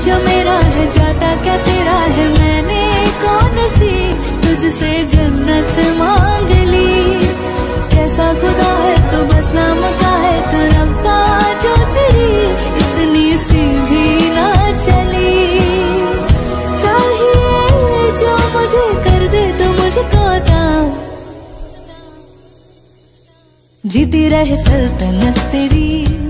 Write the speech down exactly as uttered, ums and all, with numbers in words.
जो मेरा है जाता क्या तेरा है, मैंने कौन सी तुझसे जन्नत मांग ली। कैसा खुदा है तो बस नाम का है, तो रब्बा जो तेरी इतनी सी भी ना चली। चाहिए जो मुझे कर दे तो मुझको दा, जीती रहे सल्तनत तेरी।